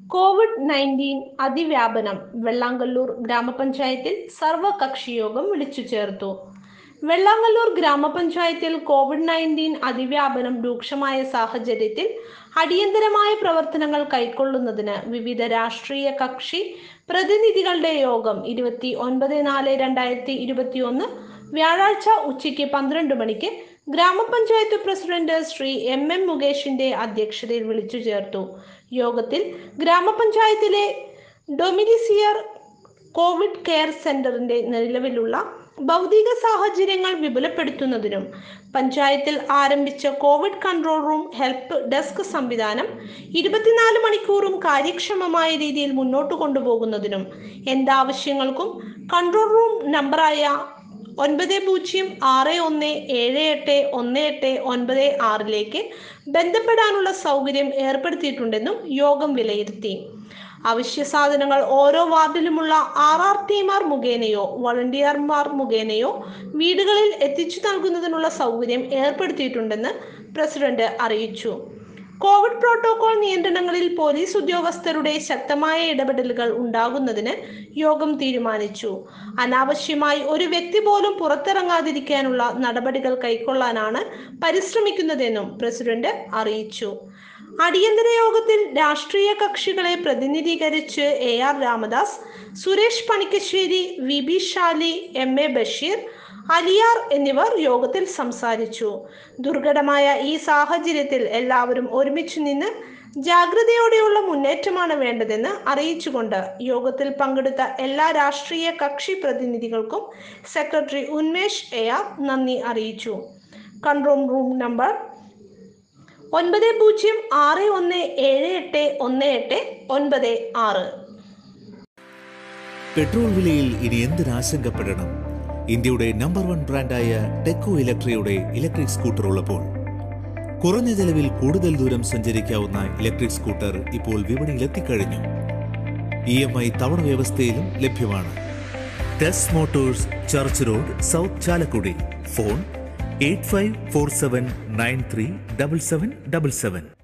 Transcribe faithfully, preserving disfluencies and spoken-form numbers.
Covid nineteen അതിവ്യാപനം Vellangallur ഗ്രാമപഞ്ചായത്തിൽ സർവകക്ഷി യോഗം വിളിച്ചു ചേർത്തു. വെള്ളാങ്കല്ലൂർ ഗ്രാമപഞ്ചായത്തിൽ കോവിഡ് നയൻറ്റീൻ അതിവ്യാപനം രൂക്ഷമായ സാഹചര്യത്തിൽ അടിയന്തരമായ പ്രവർത്തനങ്ങൾ കൈക്കൊള്ളുന്നതിന് വിവിധ രാഷ്ട്രീയ കക്ഷി പ്രതിനിധികളുടെ യോഗം ഇരുപത്തി ഒൻപത് നാല് രണ്ടായിരത്തി ഇരുപത്തി ഒന്ന് വ്യാഴാഴ്ച ഉച്ചയ്ക്ക് പന്ത്രണ്ട് മണിക്ക് ഗ്രാമപഞ്ചായത്ത് പ്രസിഡന്റ് ശ്രീ എം എം മുകേഷിന്റെ അധ്യക്ഷതയിൽ വിളിച്ചു ചേർത്തു. യോഗത്തിൽ ഗ്രാമപഞ്ചായത്തിലെ ഡൊമിനിസിയർ കോവിഡ് കെയർ സെന്ററിന്റെ നിലവിലുള്ള ഭൗതിക സാഹചര്യങ്ങൾ വിപുലപ്പെടുത്തുന്നതിനും പഞ്ചായത്തിൽ ആരംഭിച്ച covid control room help desk സംവിധാനം ഇരുപത്തിനാല് മണിക്കൂറും കാര്യക്ഷമമായ രീതിയിൽ മുന്നോട്ട് കൊണ്ടുപോകുന്നതിനും എന്താവശ്യങ്ങൾക്കും കൺട്രോൾ റൂം നമ്പറായ ഒൻപത് പൂജ്യം ആറ് ഒന്ന് ഏഴ് എട്ട് ഒന്ന് എട്ട് ഒൻപത് ആറിലേക്ക് ബന്ധപ്പെടാനുള്ള സൗകര്യം ഏർപ്പെടുത്തിയിട്ടുണ്ടെന്നും യോഗം വിലയിരുത്തി. അവശ്യ സാധനങ്ങൾ ഓരോ വാർഡിലുമുള്ള ആർ ആർ ടിമാർ മുഖേനയോ വളണ്ടിയർമാർ മുഖേനയോ വീടുകളിൽ എത്തിച്ചു നൽകുന്നതിനുള്ള സൗകര്യം ഏർപ്പെടുത്തിയിട്ടുണ്ടെന്ന് പ്രസിഡന്റ് അറിയിച്ചു. കോവിഡ് പ്രോട്ടോകോൾ നിയന്ത്രണങ്ങളിൽ പോലീസ് ഉദ്യോഗസ്ഥരുടെ ശക്തമായ ഇടപെടലുകൾ ഉണ്ടാകുന്നതിന് യോഗം തീരുമാനിച്ചു. അനാവശ്യമായി ഒരു വ്യക്തി പോലും പുറത്തിറങ്ങാതിരിക്കാനുള്ള നടപടികൾ കൈക്കൊള്ളാനാണ് പരിശ്രമിക്കുന്നതെന്നും പ്രസിഡന്റ് അറിയിച്ചു. അടിയന്തര യോഗത്തിൽ രാഷ്ട്രീയ കക്ഷികളെ പ്രതിനിധീകരിച്ച് A R Ramadas, Suresh Panikkassery, V B Shali, M A Basheer, Aliyar എന്നിവർ യോഗത്തിൽ സംസാരിച്ചു. ദുർഘടമായ ഈ സാഹചര്യത്തിൽ എല്ലാവരും ഒരുമിച്ച് നിന്ന് ജാഗ്രതയോടെയുള്ള മുന്നേറ്റമാണ് വേണ്ടതെന്ന് അറിയിച്ചുകൊണ്ട് യോഗത്തിൽ പങ്കെടുത്ത എല്ലാ രാഷ്ട്രീയ കക്ഷി പ്രതിനിധികൾക്കും സെക്രട്ടറി ഉന്മേഷ് എ ആർ നന്ദി അറിയിച്ചു. കൺട്രോൾ റൂം നമ്പർ ഒൻപത് പൂജ്യം ആറ് ഒന്ന് ഏഴ് എട്ട് ഒന്ന് എട്ട് ഒൻപത് ആറ്. പെട്രോൾ വിലയിൽ ഇനി എന്തിനാശങ്കപ്പെടണം? ഇന്ത്യയുടെ നമ്പർ വൺ ബ്രാൻഡായ ടെക്കോ ഇലക്ട്രിയുടെ ഇലക്ട്രിക് സ്കൂട്ടർ ഉള്ളപ്പോൾ കുറഞ്ഞ ചെലവിൽ കൂടുതൽ ദൂരം സഞ്ചരിക്കാവുന്ന ഇലക്ട്രിക് സ്കൂട്ടർ ഇപ്പോൾ വിപണിയിൽ എത്തിക്കഴിഞ്ഞു. ഇ എം ഐ തവണ വ്യവസ്ഥയിലും ലഭ്യമാണ്. Tess motors, church road, south Chalakudy. Phone eight five four seven nine three double seven double seven.